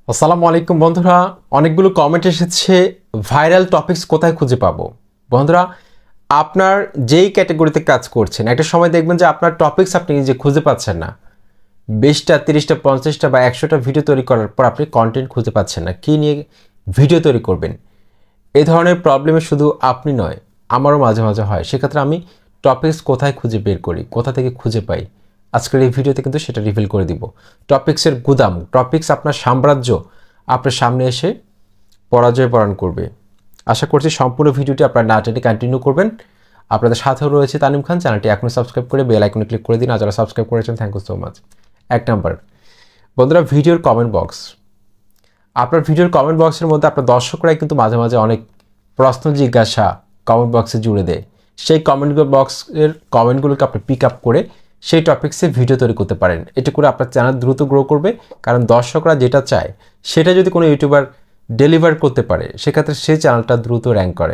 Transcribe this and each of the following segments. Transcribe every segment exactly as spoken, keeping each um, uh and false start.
আসসালামু আলাইকুম বন্ধুরা, অনেকগুলো কমেন্ট এসেছে ভাইরাল টপিকস কোথায় খুঁজে পাবো। বন্ধুরা, আপনার যেই ক্যাটাগরিতে কাজ করছেন একটা সময় দেখবেন যে আপনার টপিকস আপনি নিজে খুঁজে পাচ্ছেন না। বিশটা তিরিশটা পঞ্চাশটা বা একশোটা ভিডিও তৈরি করার পর আপনি কন্টেন্ট খুঁজে পাচ্ছেন না, কী নিয়ে ভিডিও তৈরি করবেন। এই ধরনের প্রবলেমে শুধু আপনি নয়, আমারও মাঝে মাঝে হয়। সেক্ষেত্রে আমি টপিকস কোথায় খুঁজে বের করি, কোথা থেকে খুঁজে পাই, আজকের এই ভিডিওতে কিন্তু সেটা রিভিল করে দিব। টপিক্সের গুদাম, টপিক্স আপনার সাম্রাজ্য আপনার সামনে এসে পরাজয় বরণ করবে। আশা করছি সম্পূর্ণ ভিডিওটি আপনার না টেনে কন্টিনিউ করবেন। আপনাদের সাথেও রয়েছে তানিম খান। চ্যানেলটি এখনই সাবস্ক্রাইব করে বেল আইকনে ক্লিক করে দিন, আর যারা সাবস্ক্রাইব করেছেন থ্যাংক ইউ সো মাচ। এক নাম্বার, বন্ধুরা, ভিডিওর কমেন্ট বক্স। আপনার ভিডিওর কমেন্ট বক্সের মধ্যে আপনার দর্শকরাই কিন্তু মাঝে মাঝে অনেক প্রশ্ন জিজ্ঞাসা কমেন্ট বক্সে জুড়ে দেয়। সেই কমেন্ট বক্সের কমেন্টগুলোকে আপনি পিক আপ করে সেই টপিক্সে ভিডিও তৈরি করতে পারেন। এটা করে আপনার চ্যানেল দ্রুত গ্রো করবে, কারণ দর্শকরা যেটা চায় সেটা যদি কোনো ইউটিউবার ডেলিভার করতে পারে সেক্ষেত্রে সেই চ্যানেলটা দ্রুত র্যাঙ্ক করে।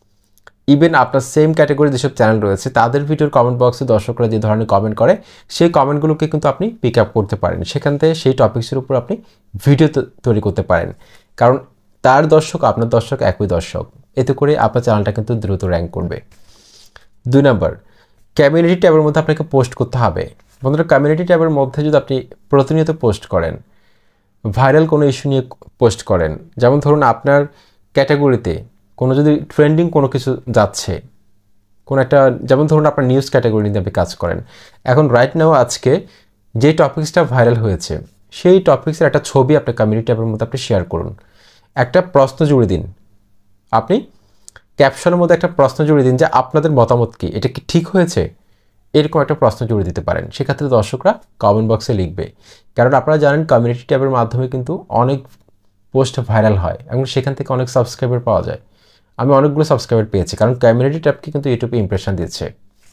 ইভেন আপনার সেম ক্যাটাগরি যেসব চ্যানেল রয়েছে তাদের ভিডিওর কমেন্ট বক্সে দর্শকরা যে ধরনের কমেন্ট করে সেই কমেন্টগুলোকে কিন্তু আপনি পিক আপ করতে পারেন। সেখান থেকে সেই টপিক্সের উপর আপনি ভিডিও তৈরি করতে পারেন, কারণ তার দর্শক আপনার দর্শক একই দর্শক। এতে করে আপনার চ্যানেলটা কিন্তু দ্রুত র্যাঙ্ক করবে। দুই নম্বর, কমিউনিটি ট্যাবের মধ্যে আপনাকে পোস্ট করতে হবে। বন্ধুরা, কমিউনিটি ট্যাবের মধ্যে যদি আপনি প্রতিনিয়ত পোস্ট করেন, ভাইরাল কোনো ইস্যু নিয়ে পোস্ট করেন, যেমন ধরুন আপনার ক্যাটাগরিতে কোনো যদি ট্রেন্ডিং কোনো কিছু যাচ্ছে, কোনো একটা, যেমন ধরুন আপনার নিউজ ক্যাটাগরি নিয়ে আপনি কাজ করেন, এখন রাইট নাও আজকে যে টপিক্সটা ভাইরাল হয়েছে সেই টপিক্সের একটা ছবি আপনার কমিউনিটি ট্যাবের মধ্যে আপনি শেয়ার করুন। একটা প্রশ্ন জুড়ে দিন, আপনি ক্যাপশনের মধ্যে একটা প্রশ্ন জুড়ে দিন যে আপনাদের মতামত কী, এটা কি ঠিক হয়েছে, এরকম একটা প্রশ্ন জুড়ে দিতে পারেন। সেক্ষেত্রে দর্শকরা কমেন্ট বক্সে লিখবে, কারণ আপনারা জানেন কমিউনিটি ট্যাবের মাধ্যমে কিন্তু অনেক পোস্ট ভাইরাল হয় এবং সেখান থেকে অনেক সাবস্ক্রাইবার পাওয়া যায়। আমি অনেকগুলো সাবস্ক্রাইবার পেয়েছি, কারণ কমিউনিটি ট্যাবকে কিন্তু ইউটিউবে ইমপ্রেশন দিচ্ছে।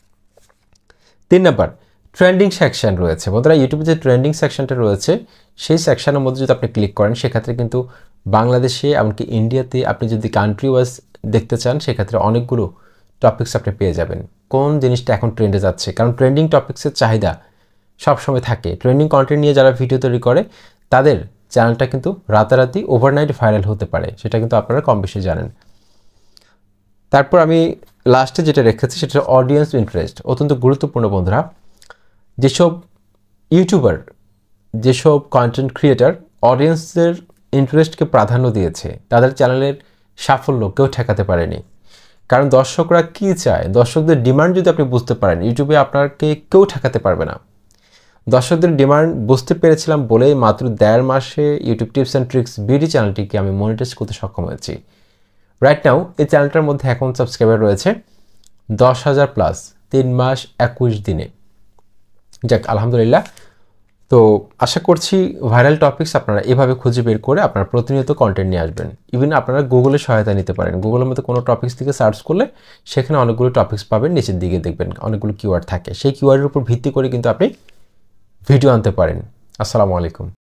তিন নম্বর, ট্রেন্ডিং সেকশন রয়েছে। বন্ধুরা, ইউটিউবে যে ট্রেন্ডিং সেকশনটা রয়েছে সেই সেকশনের মধ্যে যদি আপনি ক্লিক করেন সেক্ষেত্রে কিন্তু বাংলাদেশে এমনকি ইন্ডিয়াতে আপনি যদি কান্ট্রি ওয়াইজ দেখতে চান সেক্ষেত্রে অনেকগুলো টপিক্স আপনি পেয়ে যাবেন। কোন জিনিসটা এখন ট্রেন্ডে যাচ্ছে, কারণ ট্রেন্ডিং টপিক্সের চাহিদা সবসময় থাকে। ট্রেন্ডিং কন্টেন্ট নিয়ে যারা ভিডিও তৈরি করে তাদের চ্যানেলটা কিন্তু রাতারাতি ওভারনাইট ভাইরাল হতে পারে, সেটা কিন্তু আপনারা কম বেশি জানেন। তারপর আমি লাস্টে যেটা রেখেছি সেটা অডিয়েন্স ইন্টারেস্ট, অত্যন্ত গুরুত্বপূর্ণ। বন্ধুরা, যেসব ইউটিউবার, যেসব কন্টেন্ট ক্রিয়েটার অডিয়েন্সের ইন্টারেস্টকে প্রাধান্য দিয়েছে তাদের চ্যানেলের সাফল্য কেউ ঠেকাতে পারেনি। কারণ দর্শকরা কী চায়, দর্শকদের ডিমান্ড যদি আপনি বুঝতে পারেন, ইউটিউবে আপনাকে কেউ ঠেকাতে পারবে না। দর্শকদের ডিমান্ড বুঝতে পেরেছিলাম বলেই মাত্র দেড় মাসে YouTube tips and tricks BD চ্যানেলটিকে আমি মনিটাইজ করতে সক্ষম হয়েছি। রাইট নাও এই চ্যানেলটার মধ্যে এখন সাবস্ক্রাইবার রয়েছে দশ হাজার প্লাস, তিন মাস একুশ দিনে। যাক, আলহামদুলিল্লাহ। তো আশা করছি ভাইরাল টপিকস আপনারা এভাবে খুঁজে বের করে আপনারা প্রতিনিয়ত কন্টেন্ট নিয়ে আসবেন। ইভেন আপনারা গুগলের সহায়তা নিতে পারেন। গুগলের মধ্যে কোনো টপিক্স থেকে সার্চ করলে সেখানে অনেকগুলো টপিক্স পাবেন, নিচের দিকে দেখবেন অনেকগুলো কিওয়ার্ড থাকে, সেই কিওয়ার্ডের উপর ভিত্তি করে কিন্তু আপনি ভিডিও আনতে পারেন। আসসালামু আলাইকুম।